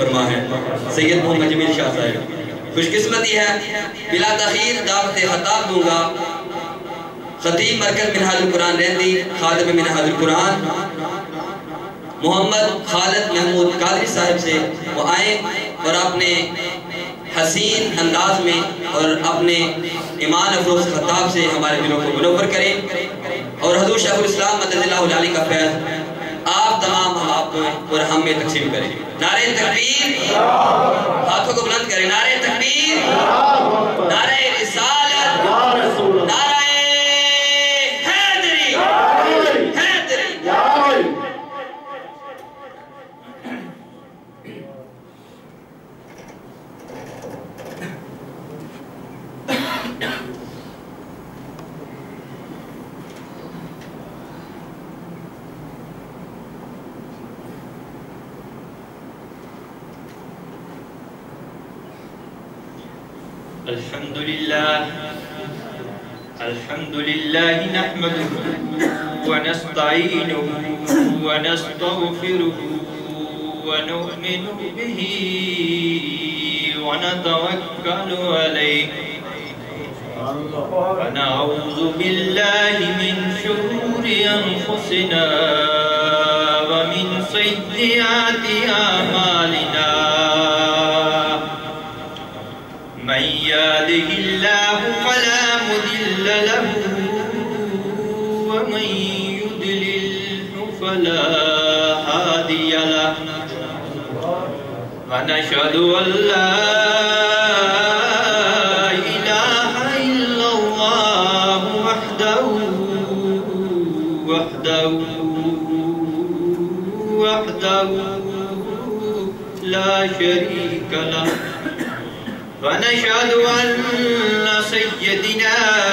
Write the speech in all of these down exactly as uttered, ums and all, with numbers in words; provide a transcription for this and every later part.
فرما ہے سید محمد جمیل شاہ صاحب. خوش قسمتی ہے بلا تاخیر دعوت خطاب دوں گا خطیب مرکز منہاج القرآن رہندی خادم منہاج القرآن محمد خالد محمود قادری صاحب سے. وہ آئیں اور اپنے حسین انداز میں اور اپنے ایمان افروز خطاب سے ہمارے دلوں کو منور کریں اور حضور شیخ الاسلام مدد اللہ علیہ کا فیض آپ تمام ہم آپ کو اور ہم میں تقسیم کریں. نعرہ تکبیر, ہاتھوں کو بلند کریں. نعرہ تکبیر, نعرہ رسالت, نعرہ حیدری, حیدری. الحمد لله الحمد لله نحمده ونستعينه ونستغفره ونؤمن به ونتوكل عليه ونعوذ بالله من شرور أنفسنا ومن سيئات أعمالنا من يهده الله فلا مضل له ومن يضلل فلا هادي له ونشهد أن لا إله إلا الله وحده وحده وحده لا شريك له ونشهد أن سيدنا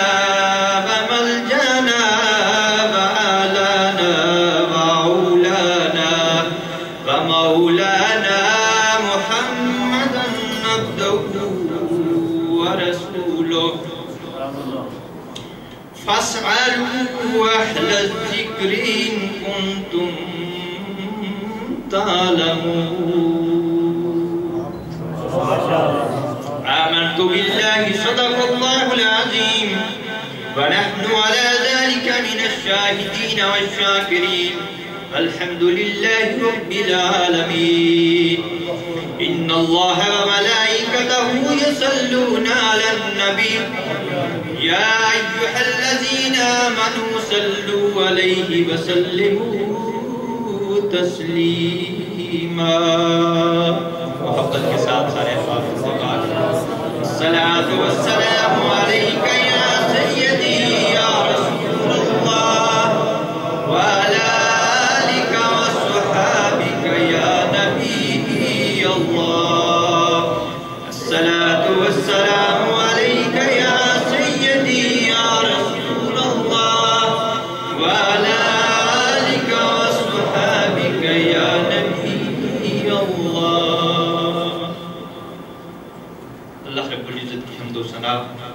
وملجأنا وآلانا وعولانا ومولانا محمدا عبده ورسوله فاسألوا أهل الذكر إن كنتم تعلمون. آمنت بالله صدق الله العظيم ونحن على ذلك من الشاهدين والشاكرين. الحمد لله رب العالمين. إن الله وملائكته يصلون على النبي يا أيها الذين آمنوا صلوا عليه وسلموا تسليما. محبت کے ساتھ سارے احباب سے الصلاة والسلام عليك يا سيدي يا رسول الله وعلى آلك وصحابك يا نبي الله. الصلاة والسلام عليك يا سيدي يا رسول الله وعلى آلك وصحابك يا نبي الله. اللہ رب العزت کی حمد و ثنا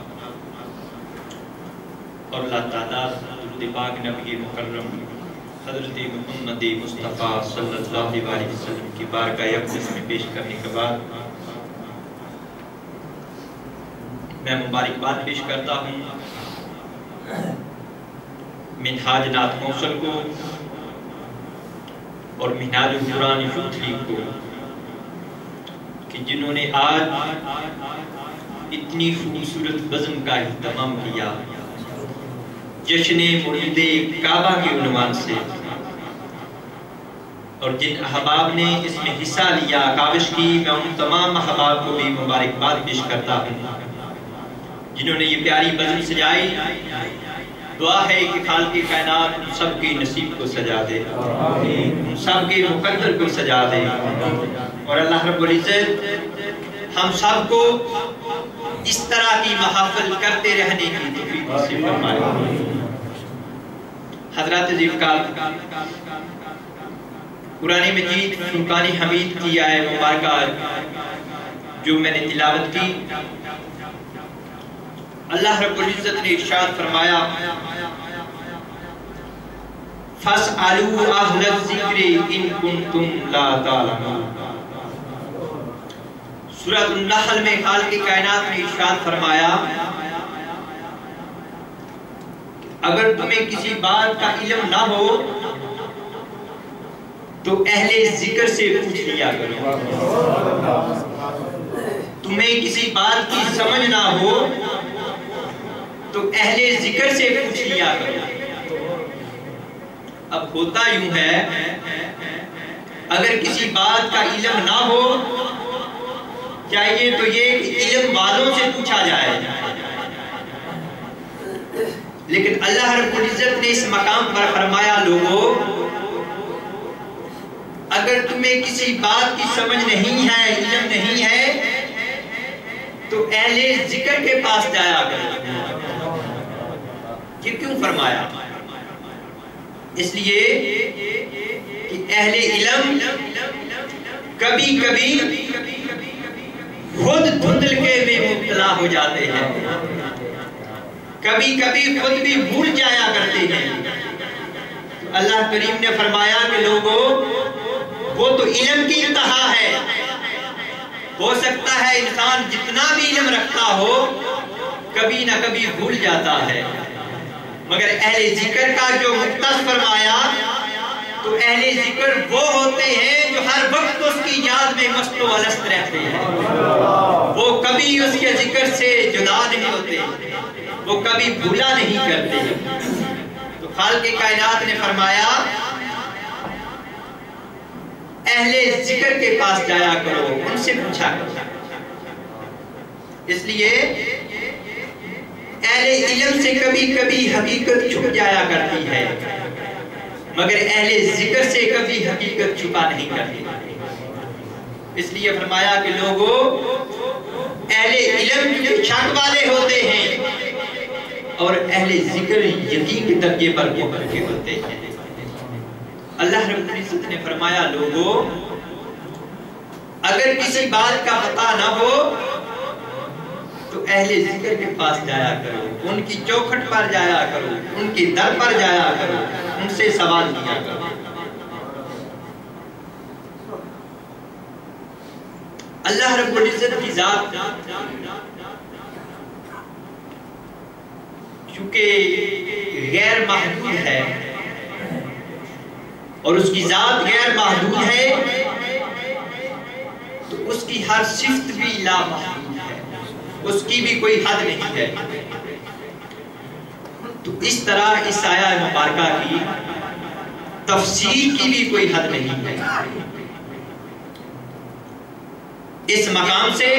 اور اللہ تعالیٰ درود پاک نبی مکرم حضرت محمد مصطفیٰ صلی اللہ علیہ وسلم کی بارگاہ اقدس میں پیش کرنے کے بعد میں مبارکباد پیش کرتا ہوں منہاج نعت کونسل کو اور منہاج القرآن یوتھ لیگ کو کہ جنہوں نے آج اتنی خوبصورت بزم کا اہتمام کیا جشن مرید کعبہ کے عنوان سے، اور جن احباب نے اس میں حصہ لیا کاوش کی، میں ان تمام احباب کو بھی مبارکباد پیش کرتا ہوں جنہوں نے یہ پیاری بزم سجائی. دعا ہے کہ خالق کائنات ان سب کے نصیب کو سجا دے، ان سب کے مقدر کو سجا دے، اور اللہ رب العزت ہم سب کو اس طرح کی محافل کرتے رہنے کی توفیق نصیب فرمائے. حضرات ذیفقار قرآن مجید فرقان حمید کی آیت مبارکہ جو میں نے تلاوت کی، اللہ رب العزت نے ارشاد فرمایا فَاسْأَلُوا أَهْلَ الذِّكْرِ إِن كُنتُمْ لَا تَعْلَمُونَ. سورۃ النحل میں خالق کائنات نے ارشاد فرمایا اگر تمہیں کسی بات کا علم نہ ہو تو اہل ذکر سے پوچھ لیا کرو. تمہیں کسی بات کی سمجھ نہ ہو تو اہل ذکر سے پوچھ لیا کرو. اب ہوتا یوں ہے اگر کسی بات کا علم نہ ہو چاہیے تو یہ علم والوں سے پوچھا جائے, لیکن اللہ رب العزت نے اس مقام پر فرمایا لوگوں اگر تمہیں کسی بات کی سمجھ نہیں ہے, علم نہیں ہے تو اہل ذکر کے پاس جایا کرو. یہ کیوں فرمایا؟ اس لیے کہ اہل علم کبھی کبھی خود دھندلکے میں مبتلا ہو جاتے ہیں, کبھی کبھی خود بھی بھول جایا کرتے ہیں. اللہ کریم نے فرمایا کہ لوگوں وہ تو علم کی انتہا ہے, ہو سکتا ہے انسان جتنا بھی علم رکھتا ہو کبھی نہ کبھی بھول جاتا ہے, مگر اہل ذکر کا جو مختص فرمایا تو اہل ذکر وہ ہوتے ہیں جو ہر وقت اس کی یاد میں مست و الست رہتے ہیں, وہ کبھی اس کے ذکر سے جدا نہیں ہوتے, وہ کبھی بھولا نہیں کرتے. تو خالق کائنات نے فرمایا اہل ذکر کے پاس جایا کرو, ان سے پوچھا کرو. اس لیے اہل علم سے کبھی کبھی حقیقت چھپ جایا کرتی ہے, مگر اہل ذکر سے کبھی حقیقت چھپا نہیں کرتی. اس لیے فرمایا کہ لوگوں اہل علم جو شک والے ہوتے ہیں اور اہل ذکر یقین کے درجے پر پہنچ کے ہوتے ہیں. اللہ رب العزت نے فرمایا لوگوں اگر کسی بات کا پتہ نہ ہو تو اہل ذکر کے پاس جایا کرو, ان کی چوکھٹ پر جایا کرو, ان کی در پر جایا کرو, ان سے سوال کیا کرو. اللہ رب العزت کی ذات چونکہ غیر محدود ہے اور اس کی ذات غیر محدود ہے تو اس کی ہر صفت بھی لا محدود ہے, اس کی بھی کوئی حد نہیں ہے. تو اس طرح اس آیہ مبارکہ کی تفسیر کی بھی کوئی حد نہیں ہے. اس مقام سے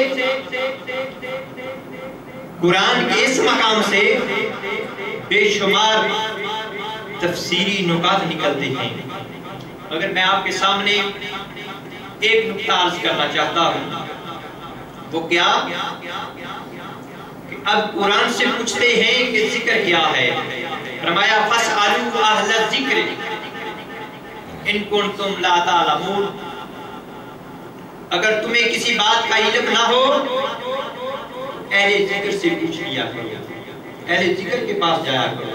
قرآن کے اس مقام سے بے شمار تفسیری نکات نکلتے ہیں. اگر میں آپ کے سامنے ایک نکتہ عرض کرنا چاہتا ہوں وہ کیا کہ اب قرآن سے پوچھتے ہیں کہ ذکر کیا ہے. فرمایا فَاسْأَلُوا أَهْلَ الذِّكْرِ إِن كُنتُمْ لَا تَعْلَمُونَ. اگر تمہیں کسی بات کا علم نہ ہو اہل ذکر سے پوچھ لیا کرو, اہل ذکر کے پاس جایا کرو.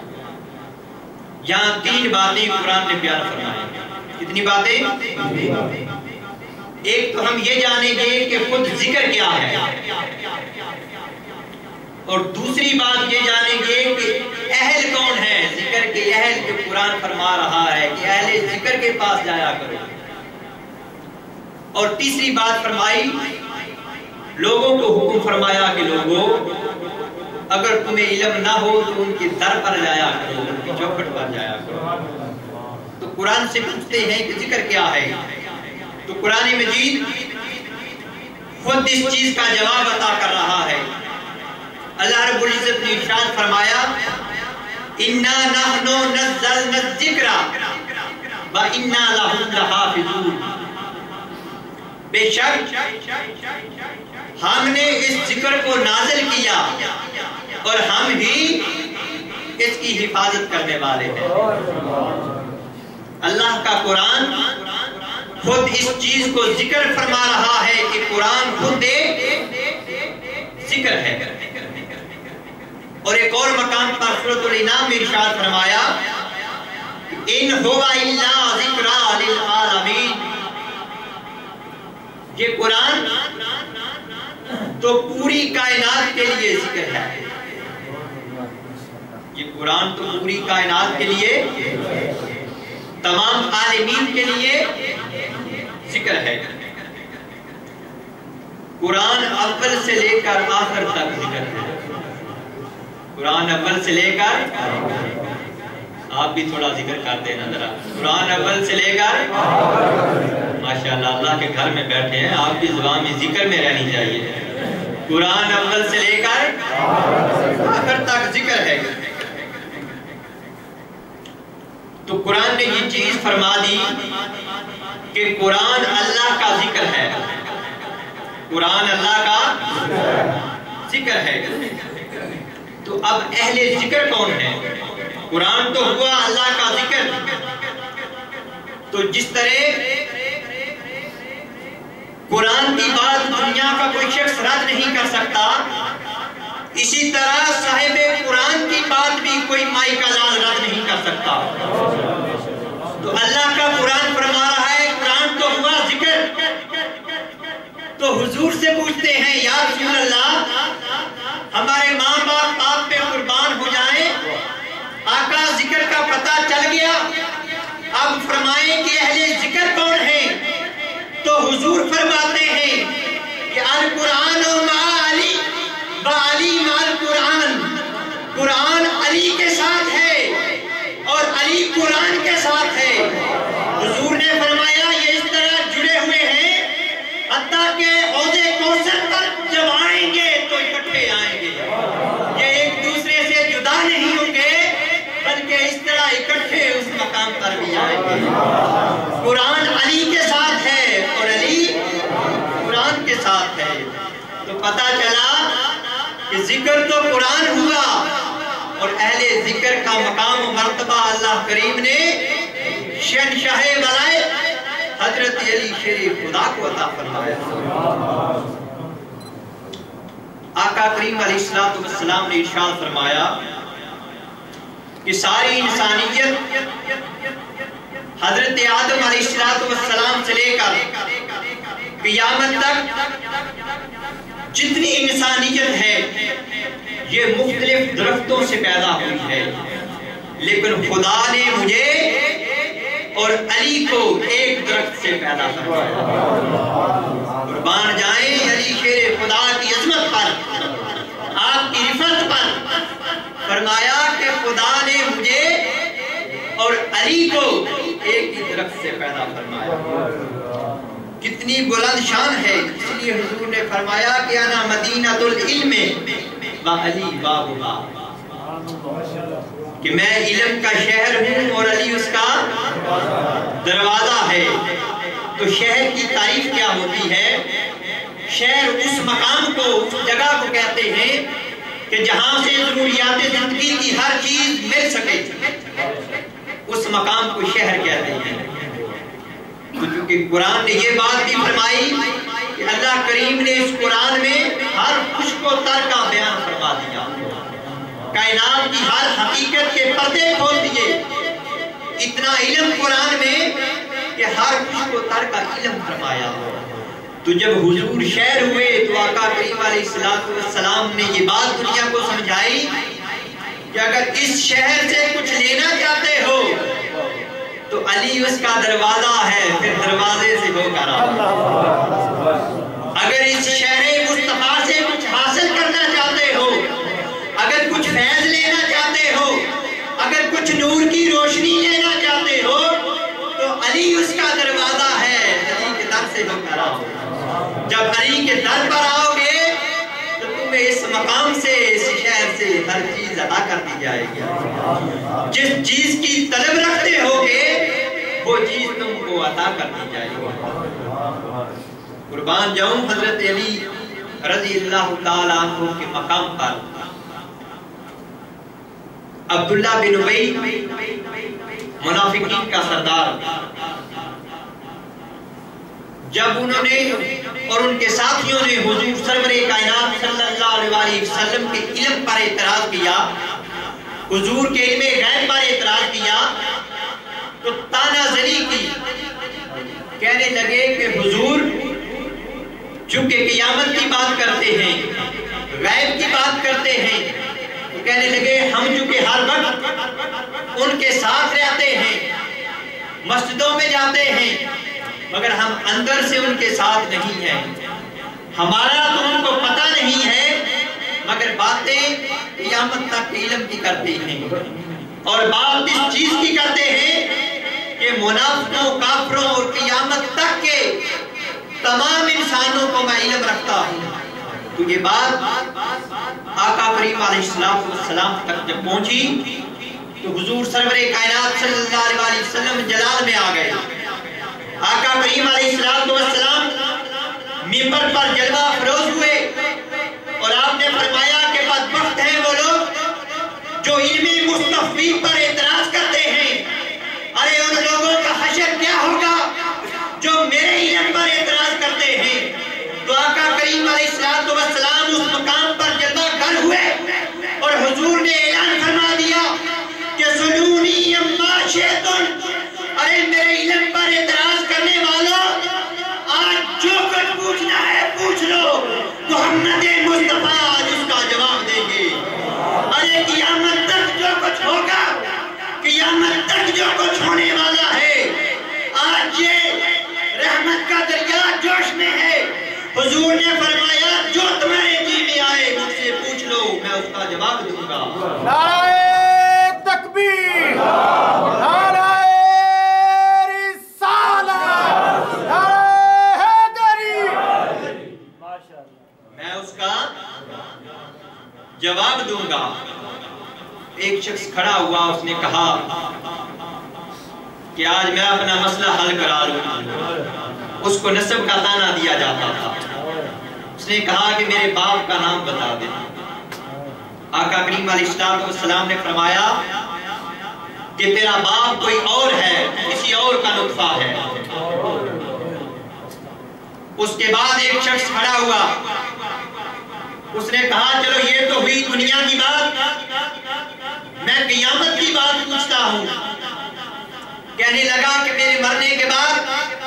یہاں تین باتیں قرآن نے بیان فرمائی. کتنی باتیں؟ ایک تو ہم یہ جانیں گے کہ خود ذکر کیا ہے, اور دوسری بات یہ جانیں گے کہ اہل کون ہے, ذکر کے اہل جو قرآن فرما رہا ہے کہ اہل ذکر کے پاس جایا کرو. اور تیسری بات فرمائی لوگوں کو حکم فرمایا کہ لوگوں اگر تمہیں علم نہ ہو تو ان کی در پر جایا کرو, ان کی چوکھٹ پر جایا کرو. تو قرآن سے پوچھتے ہیں کہ ذکر کیا ہے, تو قرآن مجید خود اس چیز کا جواب عطا کر رہا ہے. اللہ رب العزت نے ارشاد فرمایا اِنَّا نَحْنُ نَزَّلْنَا الذِّكْرَ وَإِنَّا لَهُ لَحَافِظُونَ. بے شک ہم نے اس ذکر کو نازل کیا اور ہم ہی اس کی حفاظت کرنے والے ہیں. اللہ کا قرآن خود اس چیز کو ذکر فرما رہا ہے کہ قرآن خود ایک ذکر ہے. اور ایک اور مقام پر سورۃ الانعام میں ارشاد فرمایا ان هو الا ذکر للعالمین. یہ قرآن تو پوری کائنات کے لیے ذکر ہے، یہ قرآن تو پوری کائنات کے لیے، تمام عالمین کے لیے ذکر ہے۔ قرآن اول سے لے کر آخر تک ذکر ہے، قرآن اول سے لے کر، آپ بھی تھوڑا ذکر کر دینا ذرا، قرآن اول سے لے کر، ماشاءاللہ اللہ کے گھر میں بیٹھے ہیں، آپ کی زبان میں ذکر میں رہنی چاہیے۔ قرآن اول سے لے کر آخر تک ذکر ہے۔ تو قرآن نے یہ چیز فرما دی کہ قرآن اللہ کا ذکر ہے، قرآن اللہ کا ذکر ہے۔ تو اب اہل ذکر کون ہے؟ قرآن تو ہوا اللہ کا ذکر، تو جس طرح قرآن کی بات دنیا کا کوئی شخص رد نہیں کر سکتا، اسی طرح صاحب قرآن کی بات بھی کوئی مائی کا لال رد نہیں کر سکتا۔ تو اللہ کا قرآن فرما رہا ہے قرآن تو ہوا ذکر، تو حضور سے پوچھتے ہیں یا رسول اللہ ہمارے ماں باپ آپ پہ قربان ہو جائیں، آقا ذکر کا پتہ چل گیا، اب فرمائیں کہ اہل ذکر کون ہیں؟ تو حضور فرماتے ہیں کہ القرآن مع علی بعلی مع القرآن، قرآن علی کے ساتھ ہے اور علی قرآن کے ساتھ ہے۔ حضور نے فرمایا یہ اس طرح جڑے ہوئے ہیں حتیٰ کہ حوض کوثر پر جب آئیں گے تو اکٹھے آئیں گے، یہ ایک دوسرے سے جدا نہیں ہوں گے بلکہ اس طرح اکٹھے اس مقام پر بھی آئیں گے۔ قرآن علی کے ساتھ ہے اور علی قرآن کے ساتھ ہے۔ تو پتہ چلا کہ ذکر تو قرآن ہوا اور اہل ذکر کا مقام و مرتبہ اللہ کریم نے شہنشاہ ولایت حضرت علی شیر خدا کو عطا فرمایا۔ آقا کریم علیہ السلام نے ارشاد فرمایا کہ ساری انسانیت حضرت آدم علیہ السلام سے لے کر قیامت تک جتنی انسانیت ہے یہ مختلف درختوں سے پیدا ہوئی ہے، لیکن خدا نے مجھے اور علی کو ایک درخت سے پیدا فرمایا۔ قربان جائیں علی شیر خدا کی عظمت پر، آپ کی رفعت پر، فرمایا کہ خدا نے مجھے اور علی کو ایک ہی درخت سے پیدا فرمایا۔ کتنی بلند شان ہے، اس لیے حضور نے فرمایا کہ انا مدینۃ العلم و علی بابھا، کہ میں علم کا شہر ہوں اور علی اس کا دروازہ ہے۔ تو شہر کی تعریف کیا ہوتی ہے؟ شہر اس مقام کو، اس جگہ کو کہتے ہیں کہ جہاں سے ضروریات زندگی کی ہر چیز مل سکے، اس مقام کو شہر کہتے ہیں۔ تو چونکہ قرآن نے یہ بات بھی فرمائی کہ اللہ کریم نے اس قرآن میں ہر خشک و تر کا بیان فرما دیا، کائنات کی ہر حقیقت کے پردے کھول دیے، اتنا علم قرآن میں کہ ہر خشک و تر کا علم فرمایا۔ تو جب حضور شہر ہوئے تو آقا کریم علیہ السلام نے یہ بات دنیا کو سمجھائی کہ اگر اس شہر سے کچھ لینا چاہتے ہو تو علی اس کا دروازہ ہے، پھر دروازے سے ہو کر آؤ۔ اگر اس شہر مصطفیٰ سے کچھ حاصل کرنا چاہتے ہو، اگر کچھ فیض لینا چاہتے ہو، اگر کچھ نور کی روشنی لینا چاہتے ہو تو علی اس کا دروازہ ہے، علی کے در سے ہو کر آؤ۔ جب علی کے در پر آؤ گے تو تمہیں اس مقام سے، اس شہر سے ہر چیز عطا کر دی جائے گی۔ جس چیز کی طلب رکھتے ہوگے وہ چیز تم کو عطا کر دی جائے گی۔ قربان جاؤں حضرت علی رضی اللہ تعالیٰ عنہ کے مقام پر عبداللہ بن ابی منافقین کا سردار، جب انہوں نے اور ان کے ساتھیوں نے حضور سرور کائنات صلی اللہ علیہ وسلم کے علم پر اعتراض کیا، حضور کے علم غیب پر اعتراض کیا، تو تانا زنی کی، کہنے لگے کہ حضور چونکہ قیامت کی بات کرتے ہیں، غیب کی بات کرتے ہیں، تو کہنے لگے ہم چونکہ ہر وقت ان کے ساتھ رہتے ہیں، مسجدوں میں جاتے ہیں، مگر ہم اندر سے ان کے ساتھ نہیں ہیں، ہمارا تو ان کو پتہ نہیں ہے، مگر باتیں قیامت تک علم کی کرتے ہیں، اور بات اس چیز کی کرتے ہیں کہ منافقوں، کافروں اور قیامت تک کے تمام انسانوں کو میں علم رکھتا ہوں۔ تو یہ بات آقا کریم علیہ السلام تک جب پہنچی تو حضور سرور کائنات صلی اللہ علیہ وسلم جلال میں آ گئے۔ آقا کریم علیہ السلام منبر پر جلوہ افروز ہوئے اور آپ نے فرمایا کہ بدبخت ہیں وہ لوگ جو علم مستفی پر اعتراض کرتے ہیں، ارے ان لوگوں کا حشر کیا ہوگا جو میرے علم پر اعتراض کرتے ہیں۔ تو آقا کریم علیہ السلام اس مقام پر جلوہ گر ہوئے اور حضور نے اعلان فرما دیا کہ سلونی اما شیطن، ارے میرے علم پر اعتراض کرنے والوں، آج جو کچھ پوچھنا ہے پوچھ لو، محمد مصطفیٰ آج اس کا جواب دیں گے۔ ارے قیامت تک جو کچھ ہوگا، قیامت تک جو کچھ ہونے والا ہے، آج یہ رحمت کا دریا جوش میں ہے۔ حضور نے فرمایا جو تمہارے جی میں آئے مجھ سے پوچھ لو، میں اس کا جواب دوں گا۔ نعرہ تکبیر، نعرہ رسالت، نعرہ حیدری، میں اس کا جواب دوں گا۔ ایک شخص کھڑا ہوا، اس نے کہا کہ آج میں اپنا مسئلہ حل کرا لوں۔ اس کو نسب کا تانا دیا جاتا تھا۔ اس نے کہا کہ میرے باپ کا نام بتا دے۔ آقا کریم علیہ السلام نے فرمایا کہ تیرا باپ کوئی اور ہے، کسی اور کا نطفہ ہے۔ اس کے بعد ایک شخص کھڑا ہوا، اس نے کہا چلو یہ تو ہوئی دنیا کی بات، میں قیامت کی بات پوچھتا ہوں۔ کہنے لگا کہ میرے مرنے کے بعد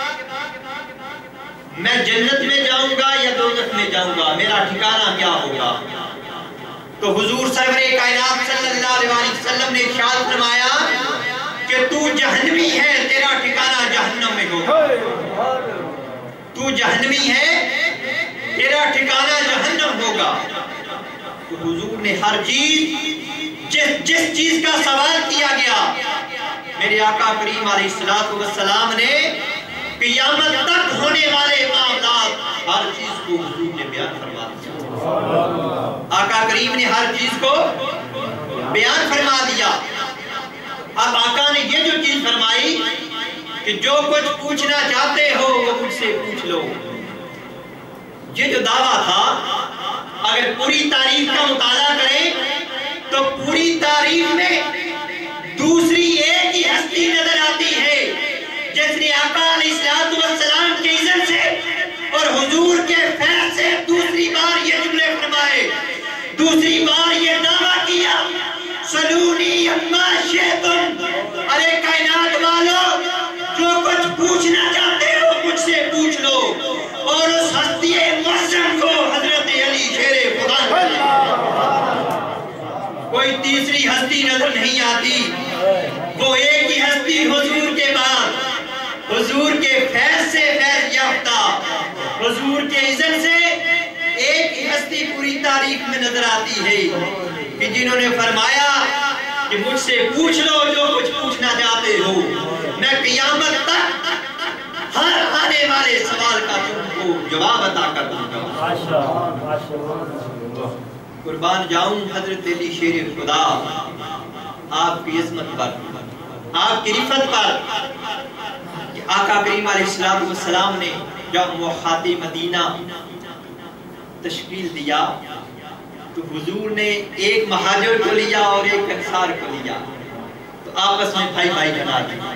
میں جنت میں جاؤں گا یا دوزخ میں جاؤں گا، میرا ٹھکانہ کیا ہوگا؟ تو حضور سرور کائنات صلی اللہ علیہ وسلم نے ارشاد فرمایا کہ تو جہنمی ہے، تیرا ٹھکانہ جہنم میں ہوگا۔ تو جہنمی ہے، تیرا ٹھکانہ جہنم ہوگا۔ تو حضور نے ہر چیز جس جس چیز کا سوال کیا گیا، میرے آقا کریم علیہ السلام نے قیامت تک ہونے والے معاملات ہر چیز کو حضور نے بیان فرما دیا۔ آقا کریم نے ہر چیز کو بیان فرما دیا۔ اب آقا نے یہ جو چیز فرمائی کہ جو کچھ پوچھنا چاہتے ہو وہ مجھ سے پوچھ لو، یہ جو دعویٰ تھا، اگر پوری تاریخ کا مطالعہ کریں تو پوری تاریخ میں دوسری ایک ہی ہستی نظر آتی ہے جس نے آقا علیہ السلام کے اذن سے اور حضور کے فیض سے دوسری بار یہ جملے فرمائے، دوسری بار یہ دعویٰ کیا، سلونی اما شیطن، ارے کائنات والو جو کچھ پوچھنا چاہتے ہو مجھ سے پوچھ لو۔ اور اس ہستی معظم کو حضرت علی شیر خدا، کوئی تیسری ہستی نظر نہیں آتی، وہ ایک ہی ہستی حضور کے بعد، حضور کے فیض سے فیض یافتہ، حضور کے اذن سے ایک ہی ہستی پوری تاریخ میں نظر آتی ہے کہ جنہوں نے فرمایا کہ مجھ سے پوچھ لو جو کچھ پوچھنا چاہتے ہو، میں قیامت تک ہر آنے والے سوال کا تم کو جواب عطا کر دوں گا۔ قربان جاؤں حضرت علی شیر خدا، آپ کی عظمت پر، آپ کی رفت پر، کہ آقا کریم علیہ السلام نے جب موحد مدینہ تشکیل دیا تو حضور نے ایک مہاجر کو لیا اور ایک انصار کو لیا، تو آپس میں بھائی بھائی بنا دیا۔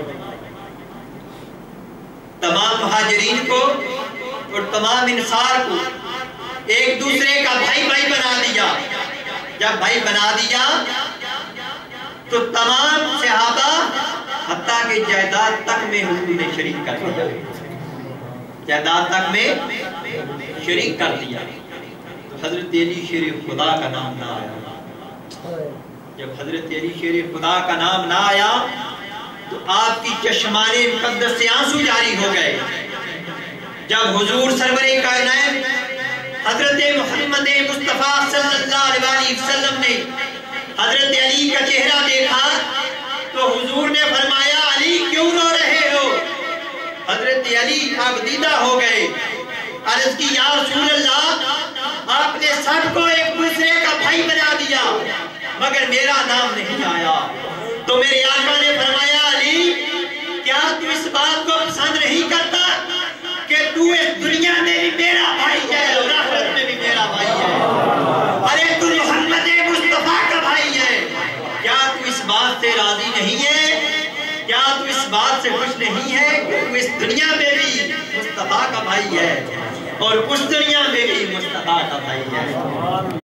تمام مہاجرین کو اور تمام انصار کو ایک دوسرے کا بھائی بھائی بنا دیا۔ جب بھائی بنا دیا تو تمام صحابہ حتیٰ کہ جائیداد تک میں حضور نے شریک کر دیا، جائیداد تک میں شریک کر دیا تو حضرت علی شیر خدا کا نام نہ آیا۔ جب حضرت علی شیر خدا کا نام نہ آیا تو آپ کی چشمان مقدس سے آنسو جاری ہو گئے۔ جب حضور سرور کائنات حضرت محمد مصطفیٰ صلی اللہ علیہ وسلم نے حضرت علی کا چہرہ دیکھا تو حضور نے فرمایا علی کیوں رو رہے ہو؟ حضرت علی آبدیدہ ہو گئے، عرض کی یا رسول اللہ آپ نے سب کو ایک دوسرے کا بھائی بنا دیا مگر میرا نام نہیں آیا۔ تو میرے آقا نے فرمایا علی کیا تو اس بات کو پسند نہیں کرتا کہ تو اس دنیا میں بھی میرا بھائی ہے اور آخرت میں بھی میرا بھائی ہے؟ ارے تو محمد مصطفیٰ کا بھائی ہے، کیا تو اس بات سے راضی نہیں ہے؟ کیا تو اس بات سے خوش نہیں ہے کہ تو اس دنیا میں بھی مصطفیٰ کا بھائی ہے اور اس دنیا میں بھی مصطفیٰ کا بھائی ہے؟